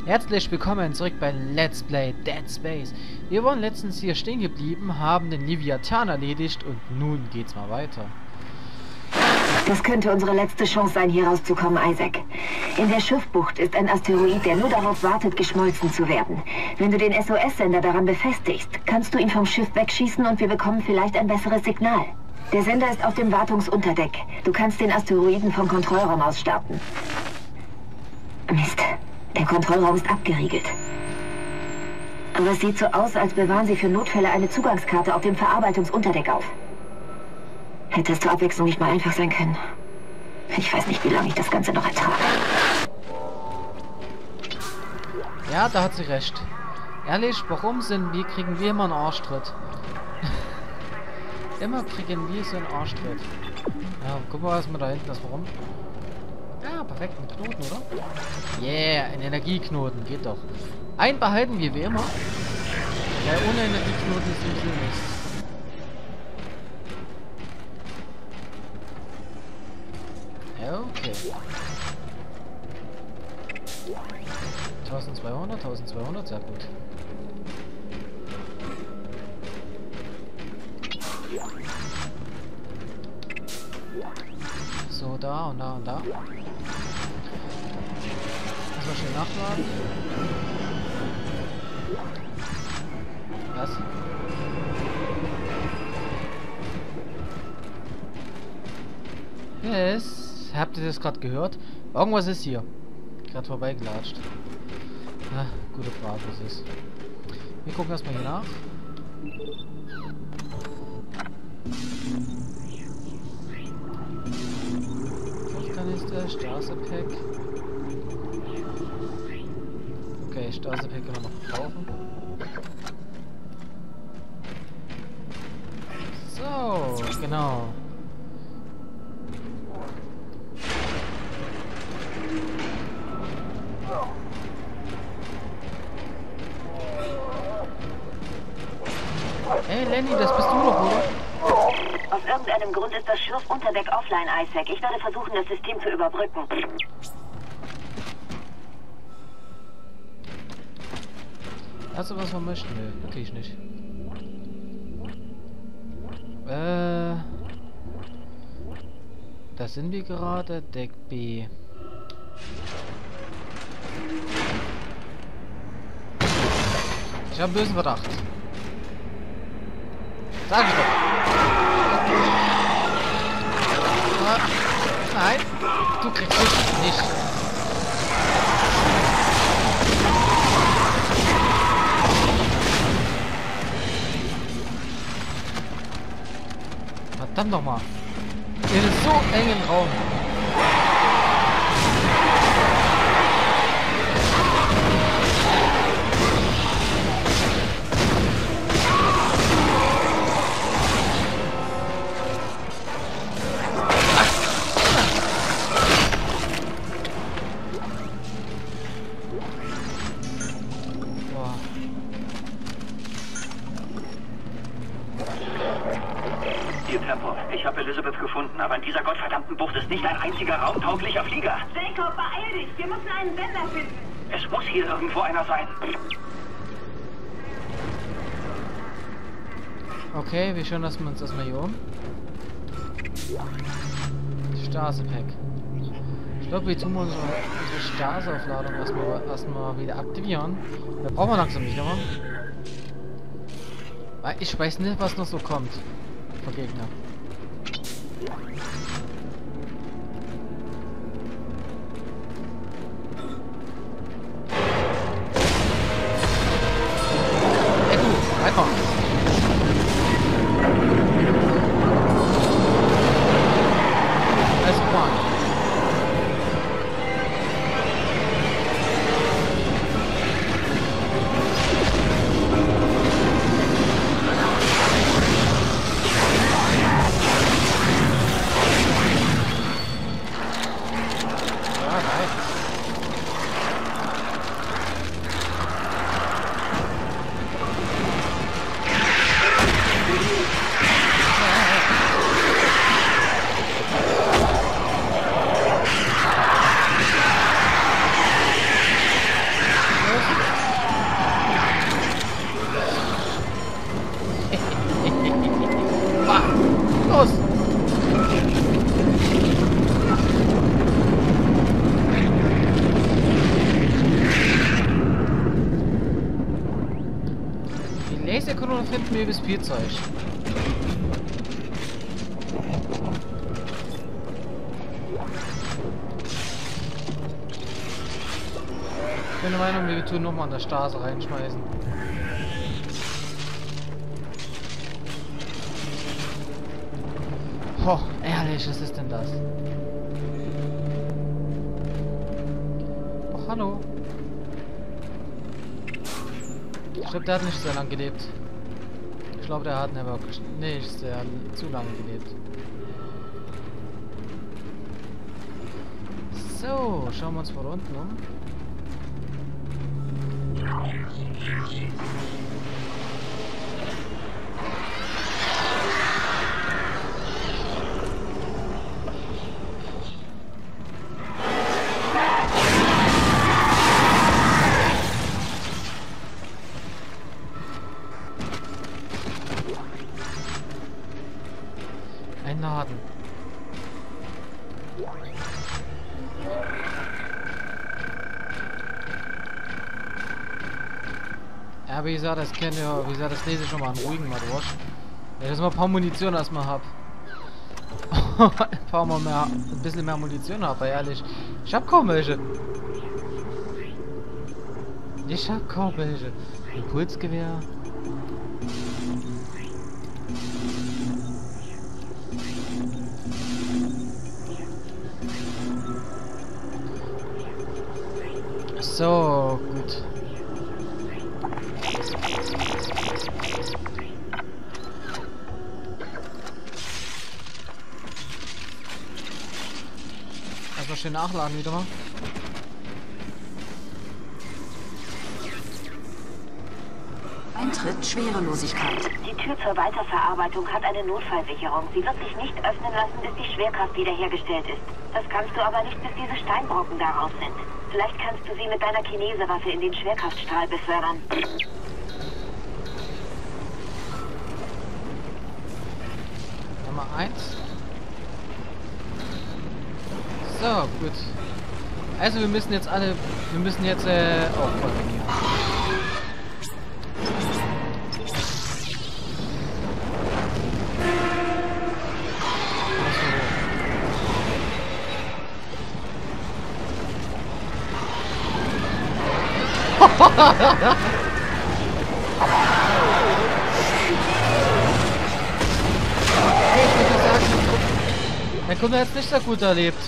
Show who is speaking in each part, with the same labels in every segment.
Speaker 1: Herzlich willkommen zurück bei Let's Play Dead Space. Wir waren letztens hier stehen geblieben, haben den Leviathan erledigt und nun geht's mal weiter.
Speaker 2: Das könnte unsere letzte Chance sein, hier rauszukommen, Isaac. In der Schiffbucht ist ein Asteroid, der nur darauf wartet, geschmolzen zu werden. Wenn du den SOS-Sender daran befestigst, kannst du ihn vom Schiff wegschießen und wir bekommen vielleicht ein besseres Signal. Der Sender ist auf dem Wartungsunterdeck. Du kannst den Asteroiden vom Kontrollraum aus starten. Mist. Der Kontrollraum ist abgeriegelt. Aber es sieht so aus, als bewahren sie für Notfälle eine Zugangskarte auf dem Verarbeitungsunterdeck auf. Hätte es zur Abwechslung nicht mal einfach sein können. Ich weiß nicht, wie lange ich das Ganze noch ertrage.
Speaker 1: Ja, da hat sie recht. Ehrlich, kriegen wir immer einen Arschtritt? Immer kriegen wir so einen Arschtritt. Ja, guck mal, was wir da hinten ist. Warum? Ja, perfekt, ein Knoten, oder? Yeah, ein Energieknoten, geht doch. Einen behalten wir wie immer. Ja, ohne Energieknoten ist sowieso nichts. Okay. 1200, sehr gut. So, da und da und da. Müssen wir schnell nachladen. Was? Yes. Habt ihr das gerade gehört? Irgendwas ist hier. Gerade vorbeigelatscht. Na, gute Frage, was ist. Wir gucken erstmal hier nach. Kanister, Straßepack. Okay, Straßepack können wir noch brauchen. So, genau. Hey Lenny, das bist du doch, oder?
Speaker 2: Aus irgendeinem Grund ist das Schiffunterdeck offline, Isaac. Ich werde versuchen, das System zu überbrücken.
Speaker 1: Hast du was wir möchten? Nö, natürlich nicht. Da sind wir gerade. Deck B. Ich habe einen bösen Verdacht. Sag ich doch. Nein, du kriegst es nicht. Verdammt nochmal. In so engen Raum.
Speaker 3: Ich habe Elizabeth gefunden, aber in dieser gottverdammten Bucht ist nicht ein einziger raumtauglicher Flieger.
Speaker 2: Jacob, beeil dich! Wir müssen einen Sender finden!
Speaker 3: Es muss hier irgendwo einer sein.
Speaker 1: Okay, wir schauen uns erstmal hier um. Straßepack. Ich glaube, wir tun unsere Straßeaufladung erstmal wieder aktivieren. Da brauchen wir langsam wieder mal. Weil ich weiß nicht, was noch so kommt. Von Gegner. Hey du, einfach. Alles klar. finden wir das Spielzeug. Ich bin der Meinung, wir tun nochmal an der Straße reinschmeißen. Boah, ehrlich, was ist denn das? Oh, hallo. Ich glaube, der hat nicht sehr lange gelebt. Ich glaube, der hat nicht sehr zu lange gelebt. So, schauen wir uns mal unten um. Ein Laden. Ja, wie gesagt, das kenne ich, wie gesagt, das lese ich schon mal einen ruhigen mal durch. Wenn ich jetzt mal ein paar Munition erstmal hab. Ein bisschen mehr Munition habe, ehrlich. Ich hab kaum welche. Ich hab kaum welche. Impulsgewehr. So, gut. Erstmal schön nachladen wieder mal.
Speaker 2: Eintritt Schwerelosigkeit. Die Tür zur Weiterverarbeitung hat eine Notfallsicherung. Sie wird sich nicht öffnen lassen, bis die Schwerkraft wiederhergestellt ist. Das kannst du aber nicht, bis diese Steinbrocken daraus sind. Vielleicht kannst du sie mit deiner Kinesewaffe in den Schwerkraftstrahl befördern.
Speaker 1: Nummer 1. So, gut. Also wir müssen jetzt alle... Wir müssen jetzt aufräumen hier. Der Kunde hat es nicht so gut erlebt.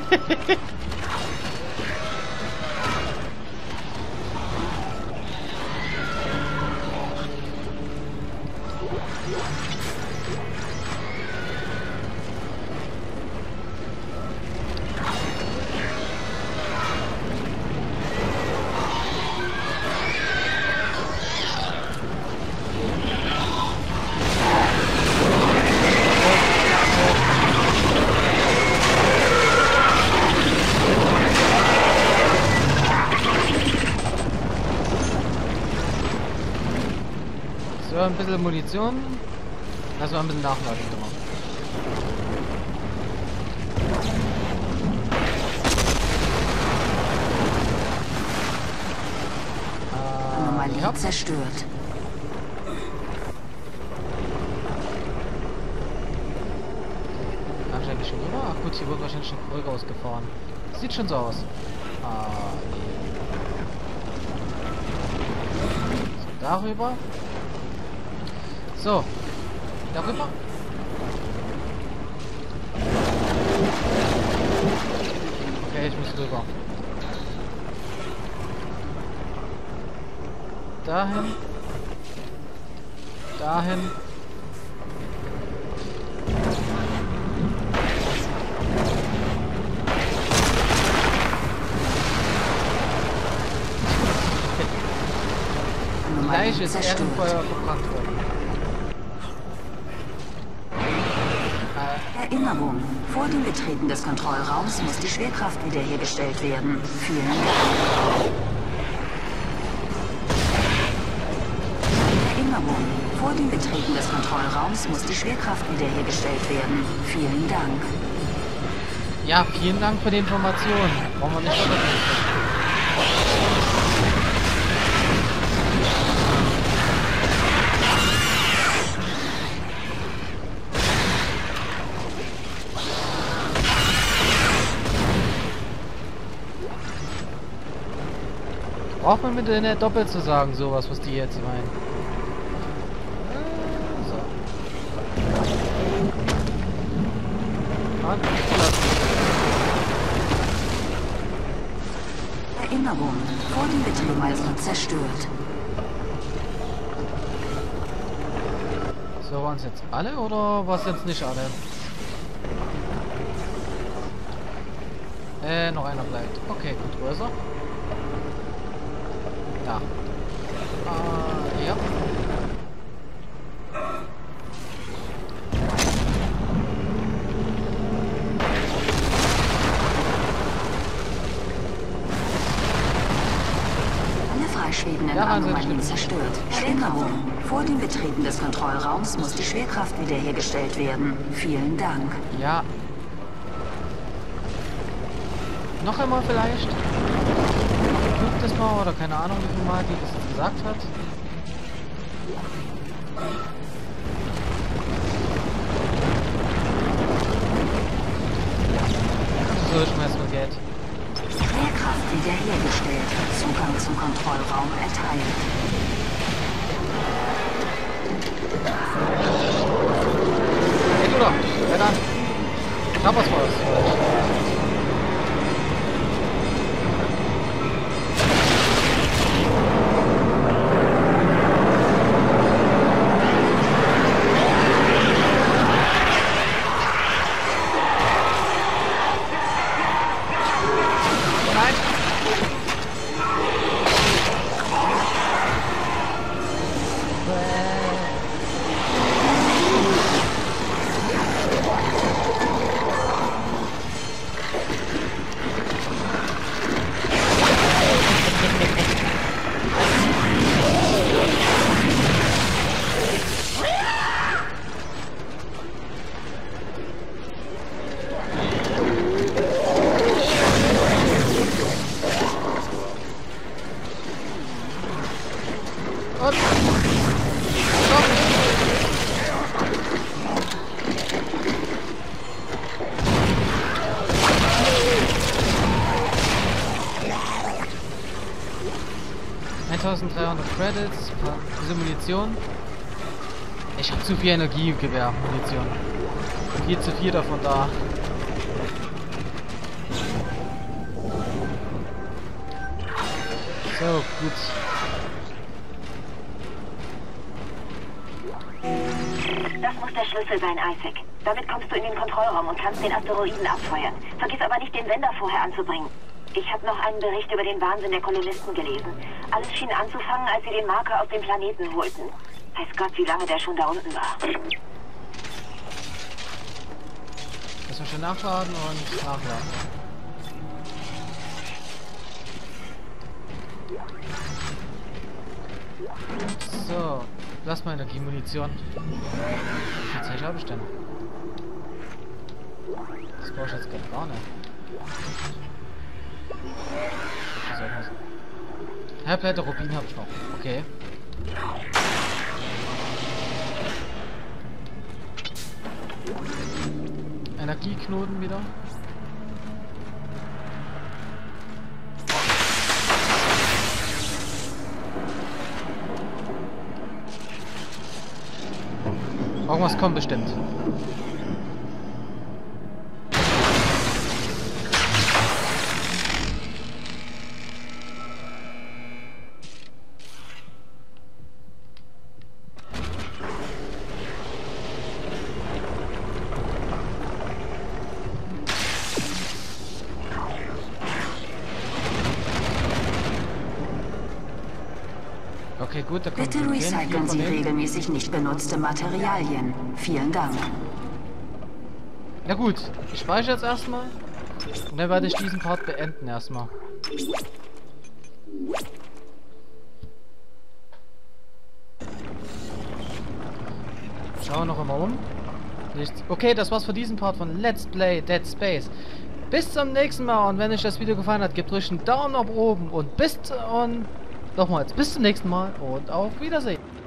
Speaker 1: So, ein bisschen Munition. Lass mal ein bisschen nachladen.
Speaker 2: Anomalie zerstört.
Speaker 1: Kann ich eigentlich schon rüber? Ach gut, hier wurde wahrscheinlich schon Folge ausgefahren. Sieht schon so aus. So, darüber. So. Darüber. Okay, ich muss rüber. Dahin. Dahin. Gleich ist Ehrenfeuer verbrannt worden.
Speaker 2: Erinnerung. Vor dem Betreten des Kontrollraums muss die Schwerkraft wiederhergestellt werden. Vielen Dank. Erinnerung. Vor dem Betreten des Kontrollraums muss die Schwerkraft wiederhergestellt werden. Vielen Dank.
Speaker 1: Ja, vielen Dank für die Information. Brauchen wir nicht vergessen. Braucht man mit denen doppelt zu sagen, sowas, was die jetzt meinen. So.
Speaker 4: Erinnerung. Vor dem Betrieb zerstört.
Speaker 1: So, waren es jetzt alle oder war es jetzt nicht alle? Noch einer bleibt. Okay, gut, größer. Da. Ja.
Speaker 4: Alle freischwebenden
Speaker 1: Ja,
Speaker 4: Anomalien zerstört. Erinnerung. Vor dem Betreten des Kontrollraums muss die Schwerkraft wiederhergestellt werden. Vielen Dank.
Speaker 1: Ja. Noch einmal vielleicht? Guckt das mal oder keine Ahnung, wie viel Mal die das jetzt gesagt hat. So, ich schmeiß mal Geld.
Speaker 4: Schwerkraft wiederhergestellt. Zugang zum Kontrollraum erteilt.
Speaker 1: Hey du da, wer dann? Ich hab was für euch. Und Stopp. 1300 Credits, diese Munition. Ich habe zu viel Energiegewehr-Munition. Viel zu viel davon da. So, gut.
Speaker 2: Das muss der Schlüssel sein, Isaac. Damit kommst du in den Kontrollraum und kannst den Asteroiden abfeuern. Vergiss aber nicht, den Sender vorher anzubringen. Ich habe noch einen Bericht über den Wahnsinn der Kolonisten gelesen. Alles schien anzufangen, als sie den Marker auf dem Planeten holten. Weiß Gott, wie lange der schon da unten war.
Speaker 1: Müssen wir schön nachladen und nachladen. So, Plasma-Energie-Munition. Wie viel Zeit habe ich denn? Das brauche ich jetzt gar nicht. Halbleiter Rubin habe ich noch. Okay. Energieknoten wieder. Irgendwas kommt bestimmt. Okay, gut, da kommt
Speaker 4: Bitte recyceln Sie regelmäßig nicht benutzte Materialien. Vielen Dank.
Speaker 1: Na gut, ich speichere jetzt erstmal. Und dann werde ich diesen Part beenden erstmal. Schauen wir noch einmal um. Nichts. Okay, das war's für diesen Part von Let's Play Dead Space. Bis zum nächsten Mal und wenn euch das Video gefallen hat, gebt ruhig einen Daumen nach oben und bis zum nächsten Mal und auf Wiedersehen.